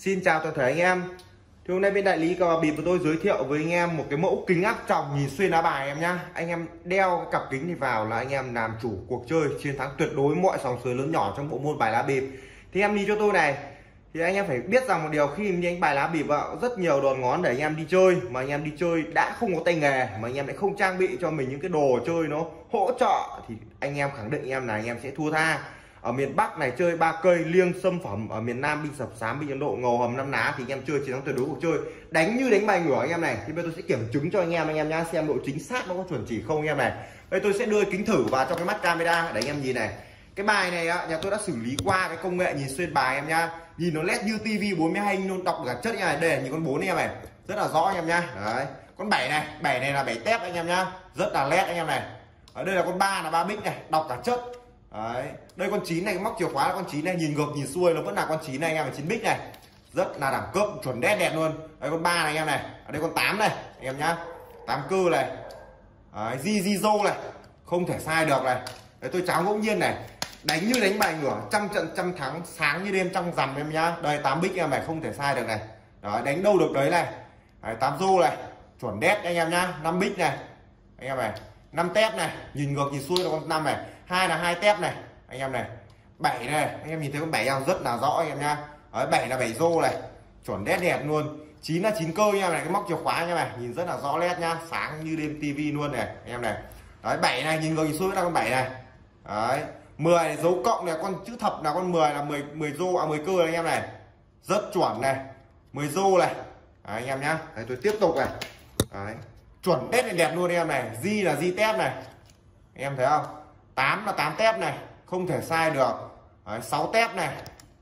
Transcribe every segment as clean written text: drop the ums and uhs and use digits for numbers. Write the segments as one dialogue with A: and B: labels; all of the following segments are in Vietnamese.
A: Xin chào toàn thể anh em. Thì hôm nay bên đại lý cờ bạc bịp của tôi giới thiệu với anh em một cái mẫu kính áp tròng nhìn xuyên lá bài em nhá. Anh em đeo cái cặp kính này vào là anh em làm chủ cuộc chơi, chiến thắng tuyệt đối mọi sòng sới lớn nhỏ trong bộ môn bài lá bịp. Thì em đi cho tôi này, thì anh em phải biết rằng một điều, khi đi đánh bài lá bịp rất nhiều đòn ngón để anh em đi chơi, mà anh em đi chơi đã không có tay nghề mà anh em lại không trang bị cho mình những cái đồ chơi nó hỗ trợ thì anh em khẳng định em là anh em sẽ thua tha. Ở miền Bắc này chơi ba cây liêng xâm phẩm, ở miền Nam binh sập sám binh Ấn Độ ngầu hầm năm ná thì anh em chơi chiến thắng tuyệt đối cuộc chơi, đánh như đánh bài ngửa anh em này. Thì bây giờ tôi sẽ kiểm chứng cho anh em nhá, xem độ chính xác nó có chuẩn chỉ không anh em này. Đây tôi sẽ đưa kính thử vào trong cái mắt camera để anh em nhìn này. Cái bài này nhà tôi đã xử lý qua cái công nghệ nhìn xuyên bài em nhá, nhìn nó led như tivi 42 inch luôn, đọc được cả chất như này. Đây là nhìn con 4 anh em này, rất là rõ anh em nhá. Đấy, con 7 này là 7 tép anh em nhá, rất là led anh em này. Ở đây là con 3 là 3 bích này, đọc cả chất. Đấy, đây con 9 này, cái móc chìa khóa là con 9 này, nhìn ngược nhìn xuôi nó vẫn là con 9 này anh em, là 9 bích này, rất là đẳng cấp, chuẩn đét đẹp luôn. Đây con 3 này anh em này, ở đây con 8 này anh em nhá, 8 cơ này. Đấy, di dô này, không thể sai được này. Đấy, tôi cháo ngẫu nhiên này, đánh như đánh bài ngửa, trăm trận trăm thắng, sáng như đêm trong rằm em nhá. Đây 8 bích em này, không thể sai được này. Đấy, đánh đâu được đấy này. Đấy, 8 rô này, chuẩn đét anh em nhá. 5 bích này anh em này, 5 tép này, nhìn ngược nhìn xuôi là con 5 này, 2 là 2 tép này anh em này. 7 này, anh em nhìn thấy con 7 không, rất là rõ anh em nhá. Đấy, 7 là 7 rô này, chuẩn đét đẹp luôn. 9 là 9 cơ anh em này, cái móc chìa khóa anh em này, nhìn rất là rõ nét nhá, sáng như đêm tivi luôn này anh em này. Đấy, 7 này, nhìn ngược nhìn xuôi là con 7 này. Đấy, 10 này, dấu cộng này, con chữ thập là con 10 là 10 rô 10 cơ này anh em này, rất chuẩn này, 10 rô này. Đấy, anh em nhá. Đấy, tôi tiếp tục này. Đấy, chuẩn đét này, đẹp luôn anh em này. Di là di tép này, anh em thấy không? 8 là 8 tép này, không thể sai được. Đấy, 6 tép này.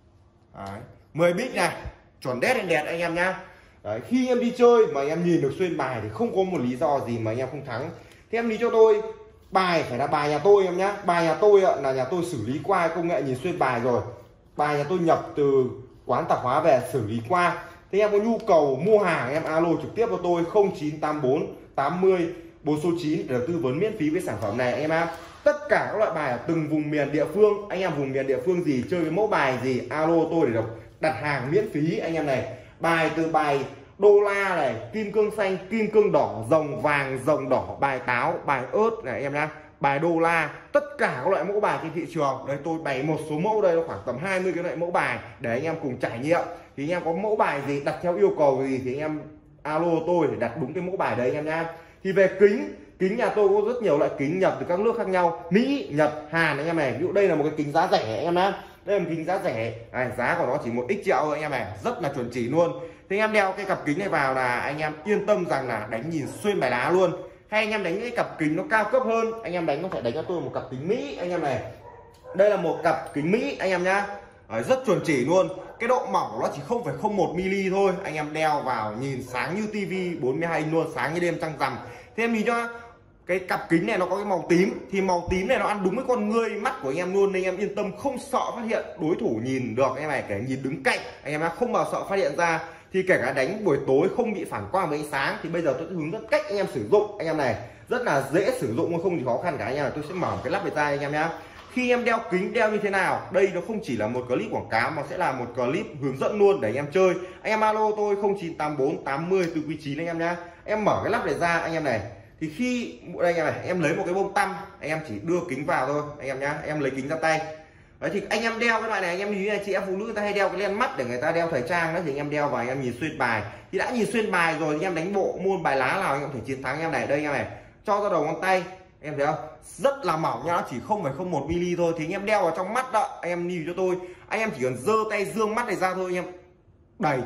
A: Đấy, 10 bích này, chuẩn đét này, đẹp anh em nhá. Đấy, khi em đi chơi mà anh em nhìn được xuyên bài thì không có một lý do gì mà anh em không thắng. Thế em đi cho tôi bài phải là bài nhà tôi em nhá. Bài nhà tôi là nhà tôi xử lý qua công nghệ nhìn xuyên bài rồi. Bài nhà tôi nhập từ quán tạp hóa về xử lý qua. Thế em có nhu cầu mua hàng em alo trực tiếp cho tôi 0984 80 4 số 9 để tư vấn miễn phí với sản phẩm này anh em ạ. Tất cả các loại bài ở từng vùng miền địa phương, anh em vùng miền địa phương gì chơi cái mẫu bài gì alo tôi để đặt hàng miễn phí anh em này. Bài từ bài đô la này, kim cương xanh, kim cương đỏ, rồng vàng, rồng đỏ, bài táo, bài ớt này em nhá, bài đô la, tất cả các loại mẫu bài trên thị trường. Đây tôi bày một số mẫu, đây là khoảng tầm 20 cái loại mẫu bài để anh em cùng trải nghiệm. Thì anh em có mẫu bài gì đặt theo yêu cầu gì thì anh em alo tôi để đặt đúng cái mẫu bài đấy anh em nhá. Thì về kính nhà tôi có rất nhiều loại kính nhập từ các nước khác nhau, Mỹ, Nhật, Hàn anh em này. Ví dụ đây là một cái kính giá rẻ anh em nhá, đây là một kính giá rẻ này, giá của nó chỉ 1x triệu thôi anh em này, rất là chuẩn chỉ luôn. Thì anh em đeo cái cặp kính này vào là anh em yên tâm rằng là đánh nhìn xuyên bài lá luôn. Hay anh em đánh cái cặp kính nó cao cấp hơn, anh em đánh có thể đánh cho tôi một cặp kính Mỹ anh em này. Đây là một cặp kính Mỹ anh em nhá. Đấy, rất chuẩn chỉ luôn. Cái độ mỏng của nó chỉ 0,01 mm thôi, anh em đeo vào nhìn sáng như tivi 42 inch luôn, sáng như đêm trăng rằm. Thế em nhìn cho cái cặp kính này nó có cái màu tím, thì màu tím này nó ăn đúng với con ngươi mắt của anh em luôn, nên anh em yên tâm không sợ phát hiện đối thủ nhìn được anh em này, kể nhìn đứng cạnh anh em không bao sợ phát hiện ra. Thì kể cả đánh buổi tối không bị phản quang với ánh sáng thì bây giờ tôi sẽ hướng dẫn cách anh em sử dụng anh em này, rất là dễ sử dụng, không gì khó khăn cả anh em này. Tôi sẽ mở cái lắp này ra anh em nhá. Khi em đeo kính đeo như thế nào, đây nó không chỉ là một clip quảng cáo mà sẽ là một clip hướng dẫn luôn để anh em chơi. Anh em alo tôi 0984 80 từ quý 9 anh em nhá. Em mở cái lắp này ra anh em này, thì khi đây anh em này, em lấy một cái bông tăm, anh em chỉ đưa kính vào thôi anh em nhá, em lấy kính ra tay. Đấy, thì anh em đeo cái loại này, anh em như này, chị em phụ nữ người ta hay đeo cái len mắt để người ta đeo thời trang đó, thì anh em đeo vào anh em nhìn xuyên bài. Thì đã nhìn xuyên bài rồi, anh em đánh bộ môn bài lá nào anh em thể chiến thắng anh em này. Đây anh em này, cho ra đầu ngón tay em thấy không, rất là mỏng nhá, chỉ 0,01 mm thôi. Thì anh em đeo vào trong mắt đó, anh em nhìn cho tôi, anh em chỉ cần giơ tay dương mắt này ra thôi, anh em đẩy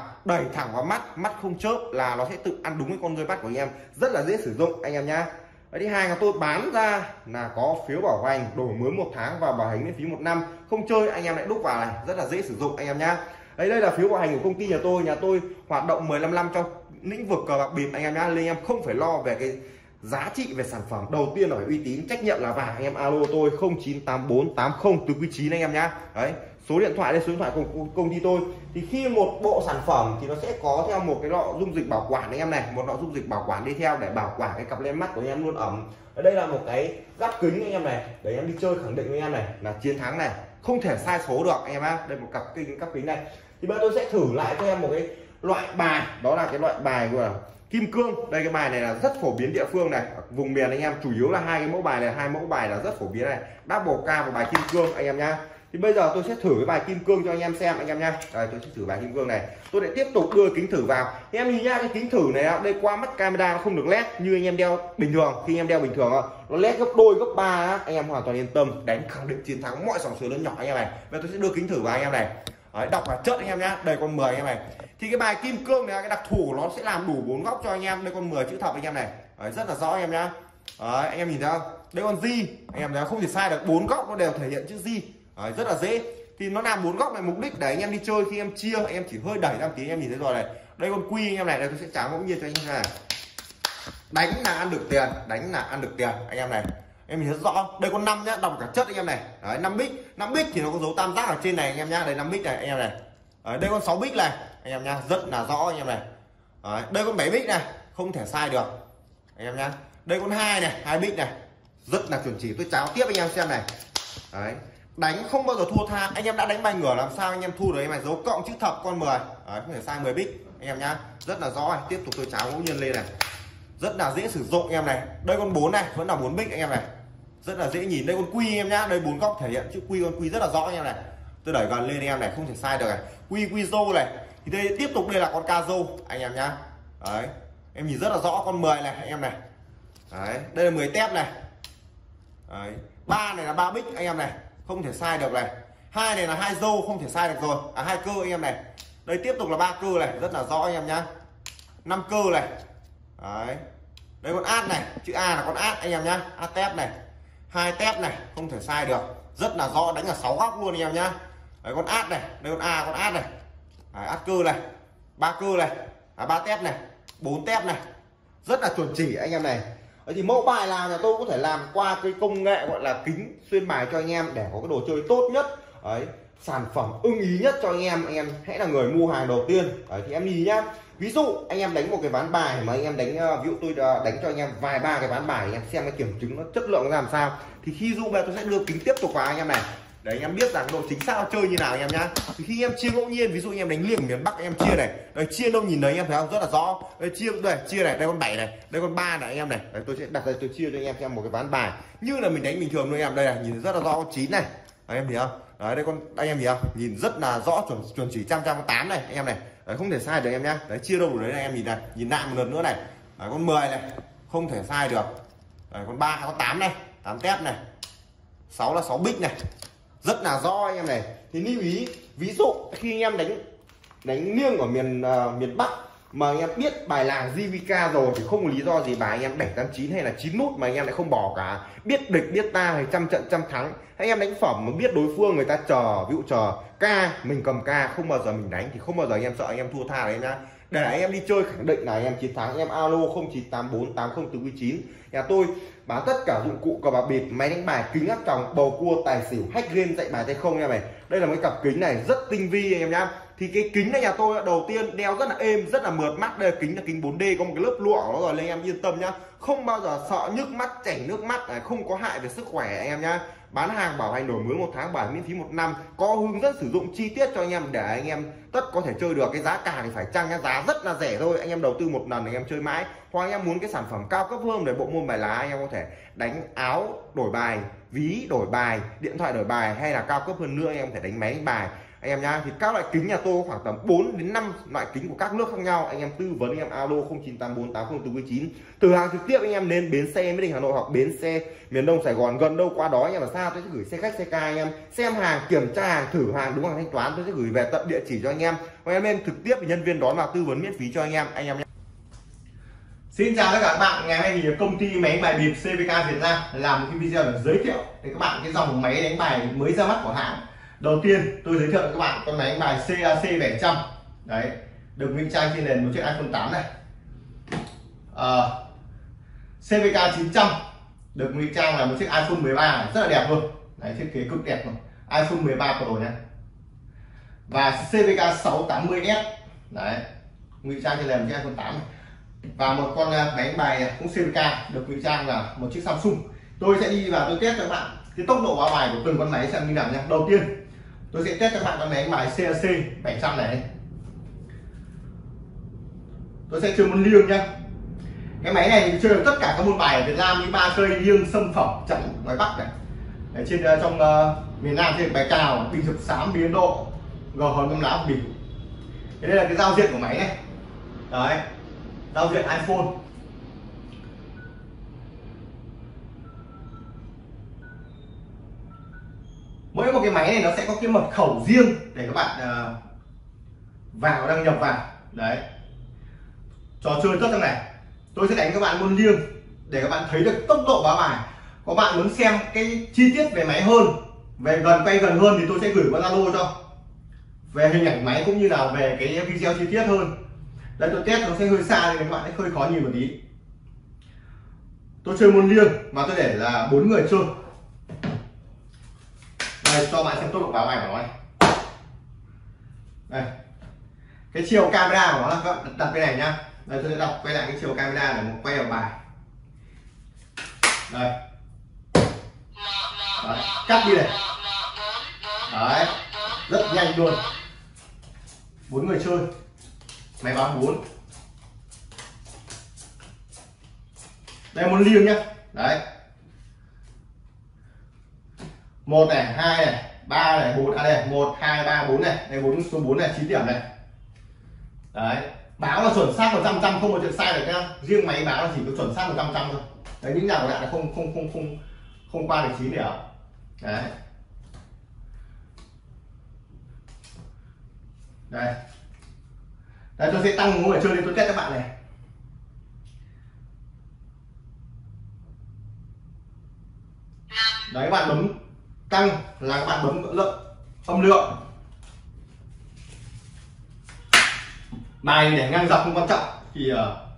A: thẳng vào mắt, mắt không chớp là nó sẽ tự ăn đúng cái con rơi mắt của anh em, rất là dễ sử dụng anh em nhá. Đấy, thứ hai là tôi bán ra là có phiếu bảo hành đổi mới 1 tháng và bảo hành miễn phí 1 năm, không chơi anh em lại đúc vào này, rất là dễ sử dụng anh em nhá. Đấy, đây là phiếu bảo hành của công ty nhà tôi hoạt động 15 năm trong lĩnh vực cờ bạc bịp anh em nhá, nên anh em không phải lo về cái giá trị về sản phẩm. Đầu tiên là phải uy tín, trách nhiệm là vàng. Anh em alo tôi 0984 80 từ quý 9 anh em nhá. Đấy, số điện thoại đây, số điện thoại của công ty tôi. Thì khi một bộ sản phẩm thì nó sẽ có theo một cái lọ dung dịch bảo quản anh em này, một lọ dung dịch bảo quản đi theo để bảo quản cái cặp len mắt của anh em luôn ẩm. Ở đây là một cái giáp kính anh em này, để em đi chơi khẳng định với anh em này là chiến thắng này. không thể sai số được anh em nhá. Đây một cặp kính này. Thì bây giờ tôi sẽ thử lại cho em một cái loại bài, đó là cái loại bài gọi là kim cương. Đây cái bài này là rất phổ biến địa phương này, vùng miền anh em, chủ yếu là hai cái mẫu bài này, hai mẫu bài là rất phổ biến này, double K và bài kim cương anh em nhá. Thì bây giờ tôi sẽ thử cái bài kim cương cho anh em xem anh em nhá. Đây tôi sẽ thử bài kim cương này, tôi lại tiếp tục đưa kính thử vào. Thì em nhìn nhá, cái kính thử này đây qua mắt camera nó không được led như anh em đeo bình thường. Khi anh em đeo bình thường nó led gấp đôi gấp ba, anh em hoàn toàn yên tâm, đánh khẳng định chiến thắng mọi sòng sới lớn nhỏ anh em này. Bây giờ tôi sẽ đưa kính thử vào anh em này. Đấy, đọc là chất anh em nhá. Đây con 10 anh em này. Thì cái bài kim cương này cái đặc thù của nó sẽ làm đủ 4 góc cho anh em. Đây con 10 chữ thập anh em này. Đấy, rất là rõ anh em nhá. Đấy, anh em nhìn thấy không? Đây con G anh em thấy không thể sai được, 4 góc nó đều thể hiện chữ G. Đấy, rất là dễ. Thì nó làm 4 góc này mục đích để anh em đi chơi khi em chia anh em chỉ hơi đẩy ra một tí anh em nhìn thấy rồi này. Đây con quy anh em này, đây tôi sẽ trả ngẫu nhiên cho anh em này. Đánh là ăn được tiền, đánh là ăn được tiền anh em này. Em nhìn thấy rõ. Đây con 5 nhá, đọc cả chất anh em này. Đấy, 5 bích thì nó có dấu tam giác ở trên này anh em nhá. Đây 5 bích này anh em này. Đấy, đây con 6 bích này anh em nhá, rất là rõ anh em này. Đấy, đây con 7 bích này, không thể sai được anh em nhá. Đây con 2 này, 2 bích này, rất là chuẩn chỉ. Tôi cháo tiếp anh em xem này. Đấy, đánh không bao giờ thua tha. Anh em đã đánh bài ngửa làm sao anh em thu được em này, dấu cộng chữ thập con 10. Đấy, không thể sai 10 bích anh em nhá, rất là rõ này. Tiếp tục tôi cháo ngẫu nhiên lên này, rất là dễ sử dụng anh em này. Đây con 4 này vẫn là 4 bích anh em này, rất là dễ nhìn. Đây con quy anh em nhá, đây 4 góc thể hiện chữ quy, con quy rất là rõ anh em này. Tôi đẩy gần lên anh em này, không thể sai được này. Quy rô này. Thì đây tiếp tục đây là con ca rô anh em nhá. Đấy, em nhìn rất là rõ con 10 này anh em này. Đấy, đây là 10 tép này. Đấy, 3 này là 3 bích anh em này, không thể sai được này. 2 này là 2 rô, không thể sai được rồi. 2 cơ anh em này. Đây tiếp tục là 3 cơ này, rất là rõ anh em nhá. 5 cơ này. Đấy, đây con át này, chữ A là con át anh em nhá, át tép này. 2 tép này, không thể sai được, rất là rõ, đánh ở 6 góc luôn anh em nhá. Đấy, con át này, đây con A, con át này. Đấy, át cơ này, 3 cơ này, 3 tép này, 4 tép này, rất là chuẩn chỉ anh em này. Đấy, thì mẫu bài nào nhà tôi có thể làm qua cái công nghệ gọi là kính xuyên bài cho anh em để có cái đồ chơi tốt nhất. Đấy, sản phẩm ưng ý nhất cho anh em hãy là người mua hàng đầu tiên. Đấy, thì em nhìn nhá, ví dụ anh em đánh một cái ván bài mà anh em đánh, ví dụ tôi đánh cho anh em vài ba cái ván bài, anh em xem cái kiểm chứng nó chất lượng nó làm sao. Thì khi dụ về tôi sẽ đưa kính tiếp tục vào anh em này để anh em biết rằng độ chính xác chơi như nào anh em nhá. Thì khi em chia ngẫu nhiên, ví dụ anh em đánh liêng miền Bắc anh em chia này, đây chia đâu nhìn thấy anh em thấy không, rất là rõ. Đây chia đây, chia này, đây con 7 này, đây con 3 này anh em này. Đấy, tôi sẽ đặt đây tôi chia cho anh em xem một cái ván bài như là mình đánh bình thường thôi anh em. Đây này, nhìn rất là rõ con 9 này. Đấy, em thấy không? Đấy, đây con anh em nhìn không? Nhìn rất là rõ, chuẩn chỉ trăm con 8 này anh em này. Đấy, không thể sai được em nhá. Đấy, chia đâu được đấy này, em nhìn này, nhìn lại một lần nữa này. Đấy, con 10 này, không thể sai được. Đấy, con 3 con 8 này, 8 tép này. 6 là 6 bích này. Rất là rõ anh em này. Thì lưu ý, ví dụ khi anh em đánh liêng ở miền Bắc mà anh em biết bài làng JVK rồi thì không có lý do gì bài anh em 789 hay là 9 nút mà anh em lại không bỏ cả. Biết địch biết ta thì trăm trận trăm thắng. Anh em đánh phẩm mà biết đối phương người ta chờ, ví dụ chờ ca, mình cầm ca không bao giờ mình đánh thì không bao giờ anh em sợ anh em thua tha đấy nhá. Để anh em đi chơi khẳng định là anh em chiến thắng, anh em alo 09848049. Nhà tôi bán tất cả dụng cụ cờ bạc bịp, máy đánh bài, kính áp tròng, bầu cua, tài xỉu, hack game, dạy bài tay không anh em này. Đây là một cái cặp kính này rất tinh vi anh em nhá. Thì cái kính này nhà tôi đầu tiên đeo rất là êm, rất là mượt mắt. Đây là kính 4D có một cái lớp lụa của nó rồi, nên anh em yên tâm nhá, không bao giờ sợ nhức mắt, chảy nước mắt này, không có hại về sức khỏe anh em nhá. Bán hàng bảo hành đổi mới 1 tháng, bảo hành miễn phí 1 năm, có hướng dẫn sử dụng chi tiết cho anh em để anh em tất có thể chơi được. Cái giá cả thì phải chăng nhá, giá rất là rẻ thôi, anh em đầu tư một lần anh em chơi mãi. Hoặc anh em muốn cái sản phẩm cao cấp hơn để bộ môn bài lá, anh em có thể đánh áo đổi bài, ví đổi bài, điện thoại đổi bài, hay là cao cấp hơn nữa anh em có thể đánh máy đánh bài anh em nhá. Thì các loại kính nhà tôi có khoảng tầm 4 đến 5 loại kính của các nước khác nhau. Anh em tư vấn anh em alo 09848049. Từ hàng trực tiếp anh em đến bến xe Mỹ Đình Hà Nội hoặc bến xe miền Đông Sài Gòn, gần đâu qua đó anh em là sao tôi sẽ gửi xe khách xe ca anh em xem hàng, kiểm tra hàng, thử hàng đúng hàng thanh toán, tôi sẽ gửi về tận địa chỉ cho anh em. Anh em lên trực tiếp thì nhân viên đón và tư vấn miễn phí cho anh em nhé.
B: Xin chào tất cả các bạn, ngày hôm nay thì công ty máy đánh bài bịp CVK Việt Nam làm một cái video để giới thiệu để các bạn cái dòng máy đánh bài mới ra mắt của hãng. Đầu tiên tôi giới thiệu cho các bạn con máy đánh bài CAC 700. Đấy, được ngụy trang trên nền một chiếc iPhone 8 này. CVK 900 được ngụy trang là một chiếc iPhone 13 này, rất là đẹp luôn. Đấy, thiết kế cực đẹp luôn. iPhone 13 Pro nhé. Và CVK 680S. Đấy, ngụy trang trên nền một chiếc iPhone 8 này. Và một con máy đánh bài cũng CVK được ngụy trang là một chiếc Samsung. Tôi sẽ đi vào tôi test cho các bạn cái tốc độ báo bài của từng con máy xem như nào nhé. Đầu tiên tôi sẽ test cho các bạn con máy đánh bài CAC 700 này. Tôi sẽ chơi môn liêng nhá. Cái máy này thì chơi được tất cả các môn bài ở Việt Nam như ba cây, liêng, xâm phẩm, trận ngoài Bắc này. Ở trên trong miền Nam thì bài cào, bình dập xám, biến độ, gò hòn ngâm lá bình. Đây là cái giao diện của máy này. Đấy, giao diện iPhone. Mỗi một cái máy này nó sẽ có cái mật khẩu riêng để các bạn vào đăng nhập vào. Đấy, trò chơi tất trong này. Tôi sẽ đánh các bạn môn liêng để các bạn thấy được tốc độ báo bài. Có bạn muốn xem cái chi tiết về máy hơn, về quay gần hơn thì tôi sẽ gửi qua Zalo cho, về hình ảnh máy cũng như là về cái video chi tiết hơn. Đây tôi test nó sẽ hơi xa nên các bạn sẽ hơi khó nhìn một tí. Tôi chơi môn liêng và tôi để là 4 người chơi. Đây cho bạn xem tốc độ báo bài của nó này. Đây, cái chiều camera của nó là các bạn đặt bên này nhá. Đây tôi sẽ quay lại cái chiều camera để quay vào bài. Đây. Đấy, cắt đi này. Đấy, rất nhanh luôn. 4 người chơi. Máy báo 4. Đây môn liêng nhá. Đấy. 1 này, 2 này, 3 này, 4 đây, 1 2 3 4 này. Đây số 4 này 9 điểm này. Đấy, báo là chuẩn xác 100% không một chuyện sai được nhá. Riêng máy báo là chỉ có chuẩn xác 100% thôi. Đấy, những nhà của bạn là không qua được 9 điểm. Đấy. Đây. Đây tôi sẽ tăng người chơi lên tôi test các bạn này. Đấy các bạn bấm tăng là các bạn bấm âm lượng. Bài để ngang dọc không quan trọng thì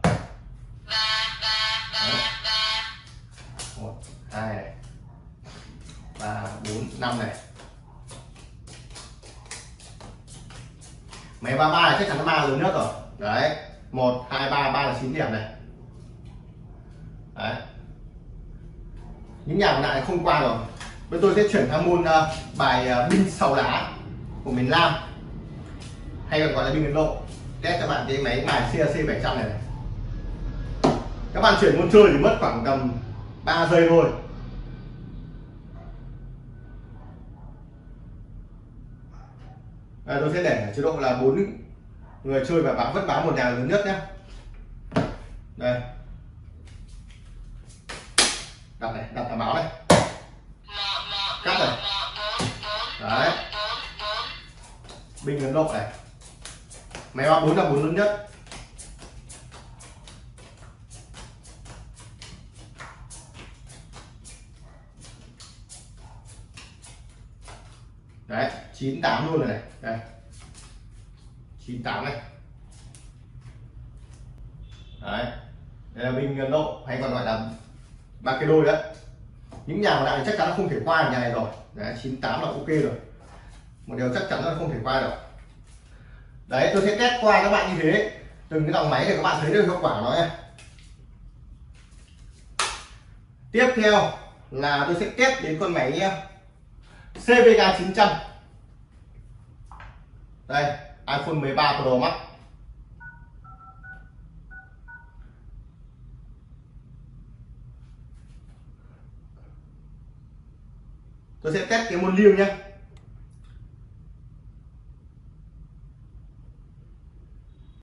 B: 1 2 này, 3 4 5 này. Máy 33 chắc chắn nó 3 lớn nhất rồi. Đấy, 1 2 3 3 là 9 điểm này. Đấy. Những nhà còn lại không qua rồi. Bây tôi sẽ chuyển sang môn bài binh 6 lá của miền Nam, hay còn gọi là binh Ấn Độ. Test cho bạn cái máy bài CAC 700 này. Các bạn chuyển môn chơi thì mất khoảng tầm 3 giây thôi. Tôi sẽ để chế độ là 4 người chơi và vẫn báo một nhà lớn nhất nhé. Đây, đặt này, đặt là báo này, cắt này. Đấy, binh Ấn Độ này, máy báo 4 là 4 lớn nhất. Đấy, 98 luôn rồi này. Đây, 98 này. Đấy, đây là binh Ấn Độ hay còn gọi là ba cái đôi đấy. Những nhà còn lại chắc chắn nó không thể qua được nhà này rồi. Đấy, 98 là ok rồi. Một điều chắc chắn là không thể qua được. Đấy, tôi sẽ test qua các bạn như thế từng cái dòng máy để các bạn thấy được hiệu quả của nó nhé. Tiếp theo là tôi sẽ test đến con máy CVK 900. Đây, iPhone 13 Pro Max. Tôi sẽ test cái môn liêng nhé.